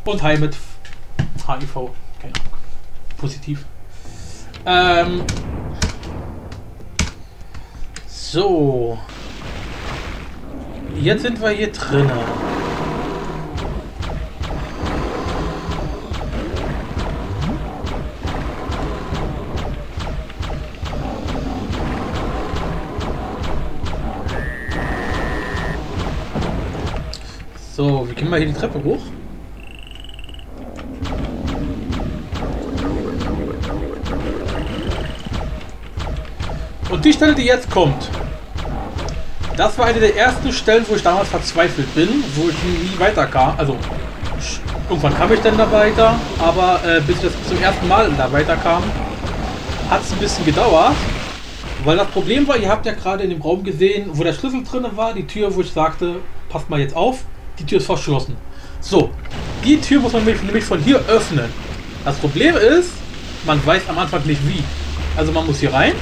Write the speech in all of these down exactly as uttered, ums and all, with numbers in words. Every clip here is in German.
Und Hai mit H I V. Keine Ahnung. Positiv. Ähm. So. Jetzt sind wir hier drinnen. So, wie gehen wir hier die Treppe hoch? Und die Stelle, die jetzt kommt, das war eine der ersten Stellen, wo ich damals verzweifelt bin, wo ich nie weiterkam. Also, irgendwann kam ich dann da weiter, aber äh, bis ich das zum ersten Mal da weiterkam, hat es ein bisschen gedauert. Weil das Problem war, ihr habt ja gerade in dem Raum gesehen, wo der Schlüssel drin war, die Tür, wo ich sagte, passt mal jetzt auf, die Tür ist verschlossen. So, die Tür muss man nämlich von hier öffnen. Das Problem ist, man weiß am Anfang nicht wie. Also man muss hier rein.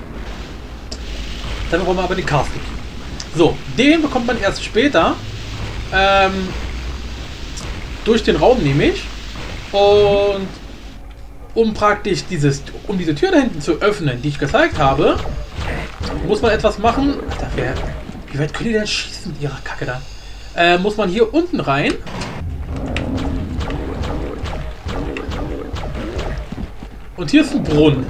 Dann brauchen wir aber den Casting. So, den bekommt man erst später. Ähm, durch den Raum nämlich. Und um praktisch dieses, um diese Tür da hinten zu öffnen, die ich gezeigt habe, muss man etwas machen. Alter, wer, wie weit können die denn schießen mit ihrer Kacke da? Äh, muss man hier unten rein. Und hier ist ein Brunnen.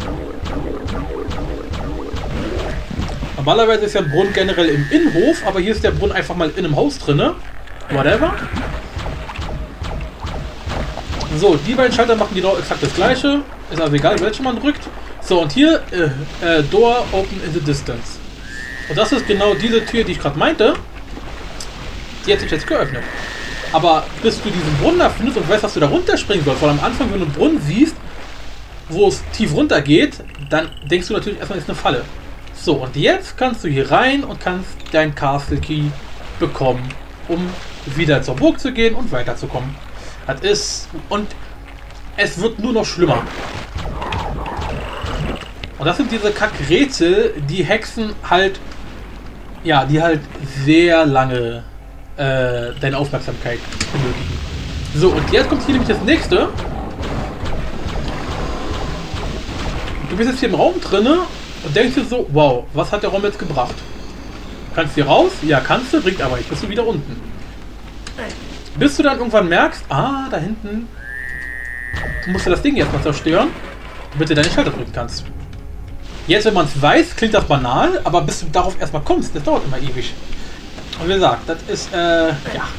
Normalerweise ist ja ein Brunnen generell im Innenhof, aber hier ist der Brunnen einfach mal in einem Haus drinne. Whatever. So, die beiden Schalter machen genau exakt das gleiche. Ist also egal, welche man drückt. So, und hier äh, äh, Door Open in the Distance. Und das ist genau diese Tür, die ich gerade meinte. Die hat sich jetzt geöffnet. Aber bis du diesen Brunnen da findest und weißt, dass du da runterspringen sollst, weil am Anfang, wenn du einen Brunnen siehst, wo es tief runter geht, dann denkst du natürlich erstmal, ist eine Falle. So, und jetzt kannst du hier rein und kannst dein Castle Key bekommen, um wieder zur Burg zu gehen und weiterzukommen. Das ist... Und es wird nur noch schlimmer. Und das sind diese Kackrätsel, die Hexen halt... Ja, die halt sehr lange äh, deine Aufmerksamkeit benötigen. So, und jetzt kommt hier nämlich das nächste. Du bist jetzt hier im Raum drinne und denkst dir so, wow, was hat der Raum jetzt gebracht? Kannst du hier raus? Ja, kannst du, bringt aber nicht. Bist du wieder unten. Bis du dann irgendwann merkst, ah, da hinten musst du das Ding jetzt mal zerstören, damit du deine Schalter drücken kannst. Jetzt, wenn man es weiß, klingt das banal, aber bis du darauf erstmal kommst, das dauert immer ewig. Und wie gesagt, das ist, äh, ja.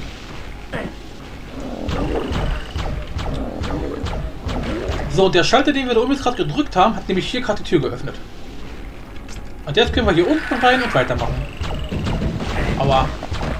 So, der Schalter, den wir da oben jetzt gerade gedrückt haben, hat nämlich hier gerade die Tür geöffnet. Und jetzt können wir hier unten rein und weitermachen. Aua.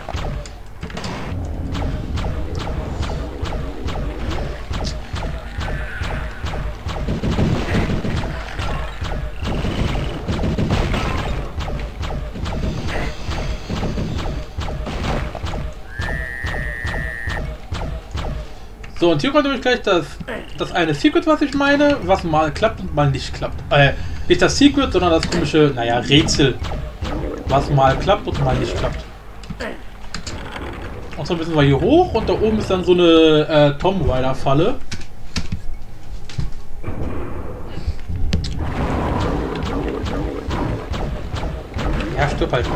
So, und hier kommt nämlich gleich das, das eine Secret, was ich meine, was mal klappt und mal nicht klappt. Äh, nicht das Secret, sondern das komische, naja, Rätsel. Was mal klappt und mal nicht klappt. Und so müssen wir hier hoch und da oben ist dann so eine äh, Tomb Raider Falle. Ja, stirb halt.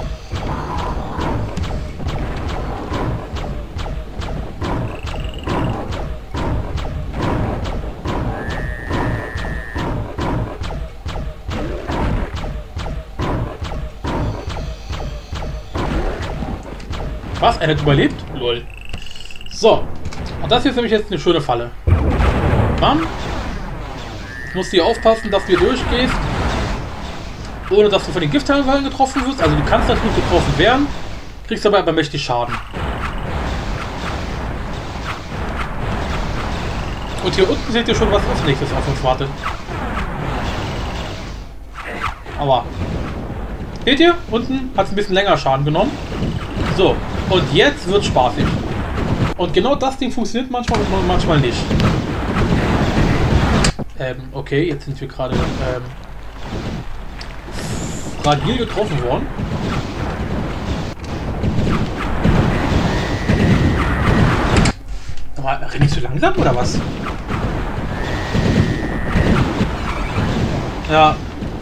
Was? Er hat überlebt? Lol. So. Und das hier ist nämlich jetzt eine schöne Falle. Bam. Du musst hier aufpassen, dass du hier durchgehst. Ohne dass du von den Giftteilen getroffen wirst. Also du kannst natürlich getroffen werden. Kriegst dabei aber mächtig Schaden. Und hier unten seht ihr schon, was als nächstes auf uns wartet. Aber. Seht ihr? Unten hat es ein bisschen länger Schaden genommen. So. Und jetzt wird spaßig. Und genau das Ding funktioniert manchmal und manchmal nicht. Ähm, okay, jetzt sind wir gerade ähm, fragil getroffen worden. mal, renn ich zu langsam oder was? Ja.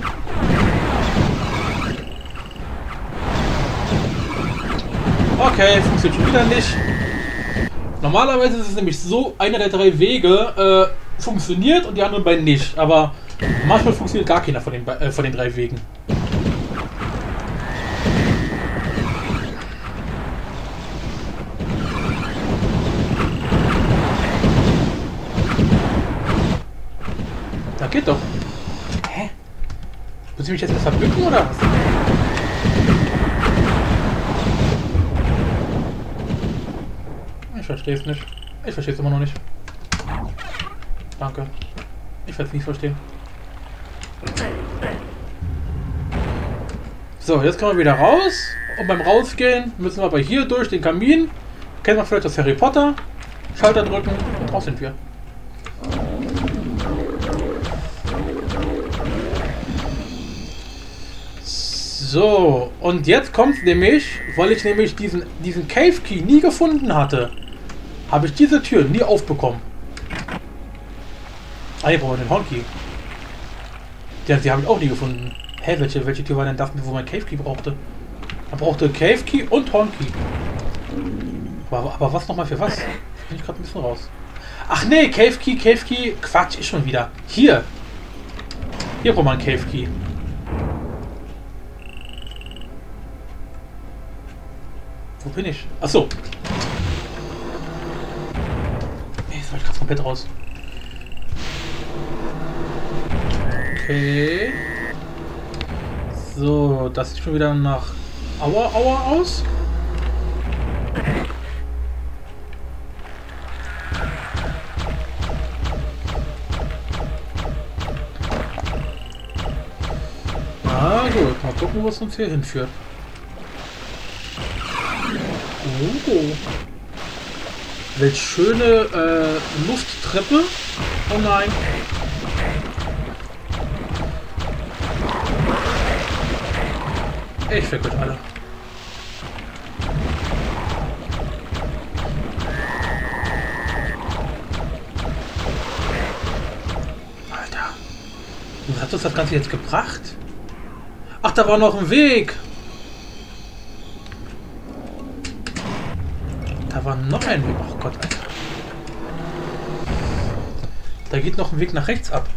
Okay, funktioniert schon wieder nicht. Normalerweise ist es nämlich so, einer der drei Wege äh, funktioniert und die anderen beiden nicht. Aber manchmal funktioniert gar keiner von den, äh, von den drei Wegen. Da geht doch. Hä? Muss ich mich jetzt erst verbücken oder was? Ich verstehe es nicht. Ich verstehe es immer noch nicht. Danke. Ich werde es nicht verstehen. So, jetzt kommen wir wieder raus. Und beim Rausgehen müssen wir aber hier durch den Kamin. Kennen wir vielleicht das Harry Potter. Schalter drücken und raus sind wir. So, und jetzt kommt es nämlich, weil ich nämlich diesen, diesen Cave Key nie gefunden hatte, habe ich diese Tür nie aufbekommen. Ah, hier brauchen wir den Horn Key. Ja, die habe ich auch nie gefunden. Hä, welche, welche Tür war denn das, wo man Cave Key brauchte? Man brauchte Cave Key und Horn Key. Aber, aber was nochmal für was? Bin ich gerade ein bisschen raus. Ach nee, Cave Key, Cave Key. Quatsch, ist schon wieder. Hier. Hier braucht man Cave Key. Wo bin ich? Achso. Jetzt war ich gerade komplett raus. Okay. So, das sieht schon wieder nach Aua Aua aus. Ah gut, mal gucken, wo es uns hier hinführt. Oh. Welch schöne äh, Lufttreppe. Oh nein. Ich vergesse alle. Alter. Was hat uns das Ganze jetzt gebracht? Ach, da war noch ein Weg. Da war noch ein Weg. Oh Gott, Alter. Da geht noch ein Weg nach rechts ab.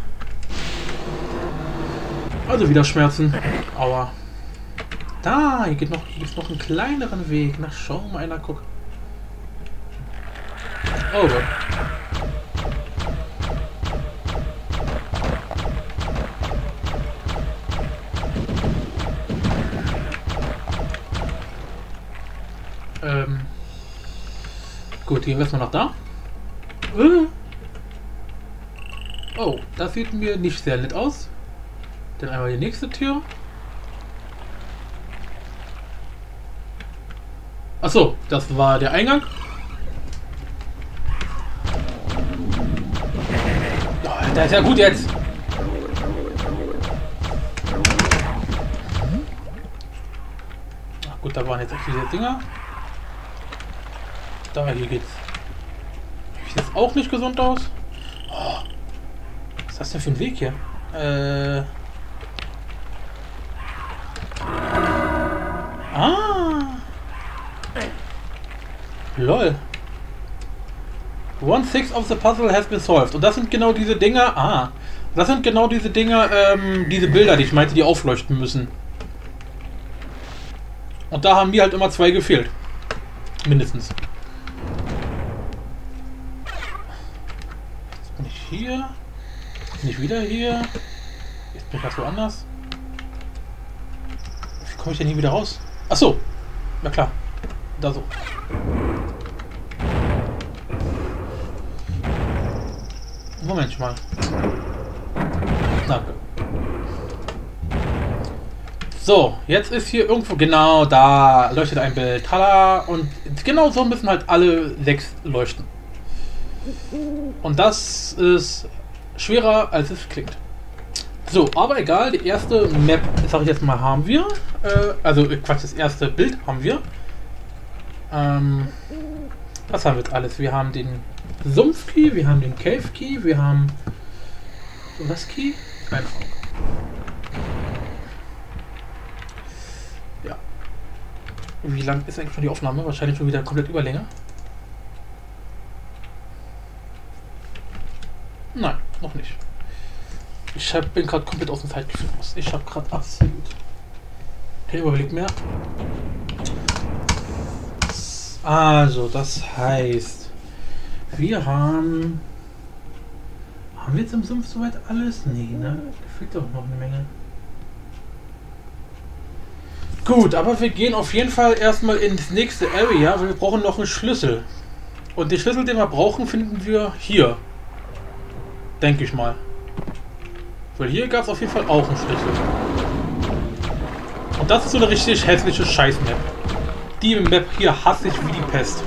Also wieder Schmerzen. Aua. Da, hier geht noch, hier ist noch einen kleineren Weg. Na, schau mal einer, guck. Oh Gott. Ähm. Gut, gehen wir erstmal nach da. Oh, das sieht mir nicht sehr nett aus. Dann einmal die nächste Tür. Achso, das war der Eingang. Oh, der ist ja gut jetzt. Ach gut, da waren jetzt diese Dinger. Da, hier geht's. Sieht das auch nicht gesund aus? Oh, was ist das denn für ein Weg hier? Äh. Ah. Lol. One sixth of the puzzle has been solved. Und das sind genau diese Dinger. Ah. Das sind genau diese Dinger, ähm, diese Bilder, die ich meinte, die aufleuchten müssen. Und da haben mir halt immer zwei gefehlt. Mindestens. Jetzt bin ich hier. Bin ich wieder hier. Jetzt bin ich ganz woanders. Wie komme ich denn hier wieder raus? Achso. Na klar. Da so. Moment mal. Danke. So, jetzt ist hier irgendwo, genau da leuchtet ein Bild. Tada! Und genau so müssen halt alle sechs leuchten. Und das ist schwerer, als es klingt. So, aber egal, die erste Map, sag ich jetzt mal, haben wir. Äh, also, Quatsch, das erste Bild haben wir. Ähm, Was haben wir jetzt alles? Wir haben den Sumpf-Key, wir haben den Cave-Key, wir haben... Was Key? Keine Ahnung. Ja. Wie lang ist eigentlich schon die Aufnahme? Wahrscheinlich schon wieder komplett Überlänge. Nein, noch nicht. Ich hab, bin gerade komplett aus dem Zeitgefühl raus. Ich habe gerade absolut keinen Überblick mehr. Also, das heißt, wir haben... Haben wir jetzt im Sumpf soweit alles? Nee, ne? Da fehlt doch noch eine Menge. Gut, aber wir gehen auf jeden Fall erstmal ins nächste Area, weil wir brauchen noch einen Schlüssel. Und den Schlüssel, den wir brauchen, finden wir hier. Denke ich mal. Weil hier gab es auf jeden Fall auch einen Schlüssel. Und das ist so eine richtig hässliche Scheiß-Map. Die Map hier hasse ich wie die Pest.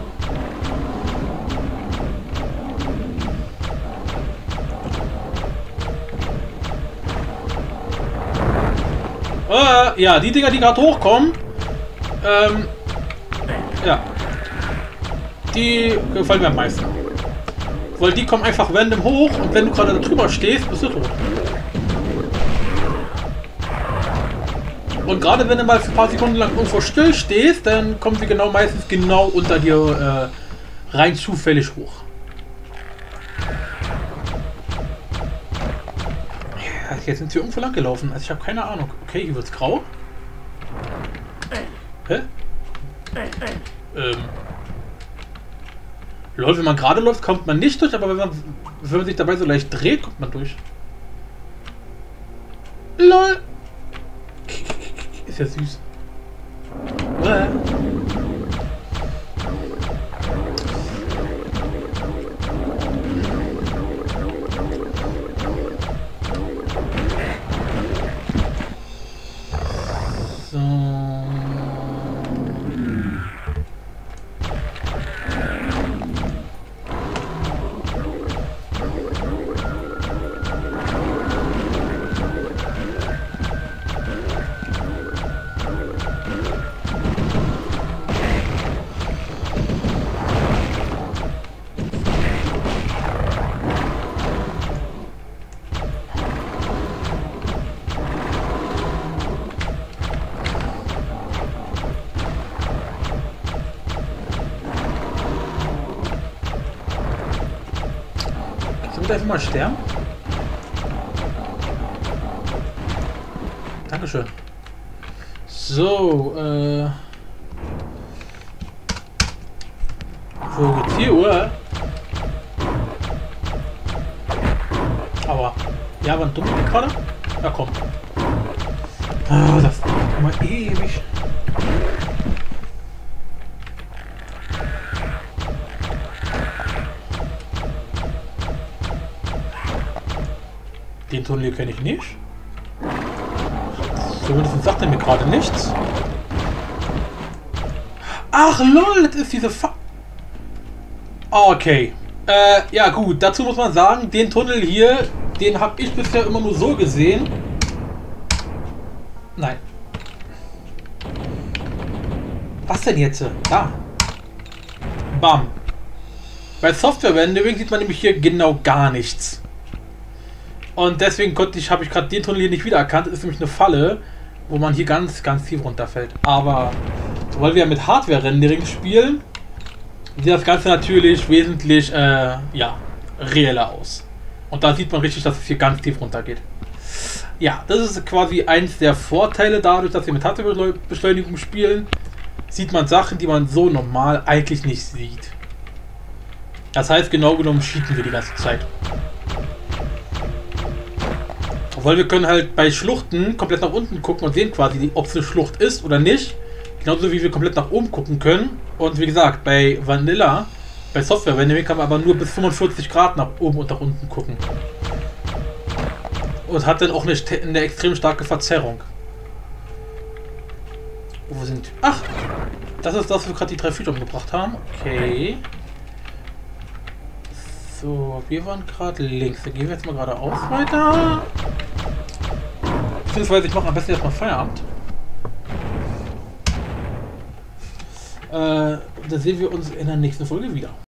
Äh, ja, die Dinger, die gerade hochkommen, ähm, ja, die gefallen mir am meisten. Weil die kommen einfach random hoch und wenn du gerade da drüber stehst, bist du tot. Und gerade wenn du mal für ein paar Sekunden lang irgendwo still stehst, dann kommen sie genau meistens genau unter dir äh, rein zufällig hoch. Ja, jetzt sind wir irgendwo lang gelaufen, also ich habe keine Ahnung. Okay, hier wird's grau. Hä? Ähm. Lol, wenn man gerade läuft, kommt man nicht durch, aber wenn man, wenn man sich dabei so leicht dreht, kommt man durch. Lol. Ist ja süß. Äh. Einfach mal sterben. Dankeschön. So, äh. Wo geht's hier, oder? Aber. Ja, wann dumm ich gerade? Ja, komm. Ah, das dauert mal ewig. Den Tunnel kenne ich nicht. Zumindest sagt er mir gerade nichts. Ach lol, das ist diese Fa... Okay. Äh, ja gut, dazu muss man sagen, den Tunnel hier, den habe ich bisher immer nur so gesehen. Nein. Was denn jetzt? Da. Bam. Bei Software-Rendering sieht man nämlich hier genau gar nichts. Und deswegen konnte ich, habe ich gerade den Tunnel hier nicht wiedererkannt. Das ist nämlich eine Falle, wo man hier ganz, ganz tief runterfällt. Aber weil wir mit Hardware-Rendering spielen, sieht das Ganze natürlich wesentlich äh, ja, reeller aus. Und da sieht man richtig, dass es hier ganz tief runter geht. Ja, das ist quasi eins der Vorteile dadurch, dass wir mit Hardware-Beschleunigung spielen. Sieht man Sachen, die man so normal eigentlich nicht sieht. Das heißt, genau genommen cheaten wir die ganze Zeit. Weil wir können halt bei Schluchten komplett nach unten gucken und sehen quasi, ob es eine Schlucht ist oder nicht. Genauso wie wir komplett nach oben gucken können. Und wie gesagt, bei Vanilla, bei Software Rendering kann man aber nur bis fünfundvierzig Grad nach oben und nach unten gucken. Und hat dann auch eine, eine extrem starke Verzerrung. Wo sind wir? Ach! Das ist das, wo wir gerade die drei Viecher umgebracht haben. Okay. So, wir waren gerade links. Da gehen wir jetzt mal geradeaus weiter. Beziehungsweise ich mache am besten erstmal Feierabend. Äh, da sehen wir uns in der nächsten Folge wieder.